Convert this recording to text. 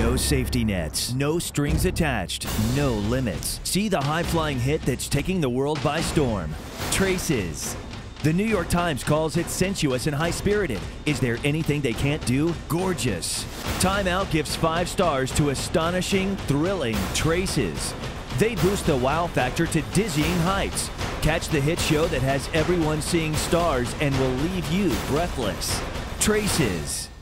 No safety nets, no strings attached, no limits. See the high-flying hit that's taking the world by storm. Traces. The New York Times calls it sensuous and high-spirited. Is there anything they can't do? Gorgeous. Time Out gives 5 stars to astonishing, thrilling Traces. They boost the wow factor to dizzying heights. Catch the hit show that has everyone seeing stars and will leave you breathless. Traces.